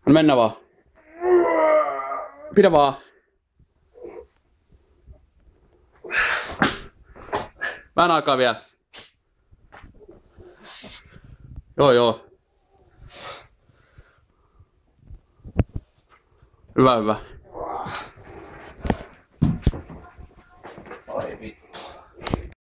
No mennä vaan. Pidä vaan. Vähän aikaa vielä. Joo. Hyvä.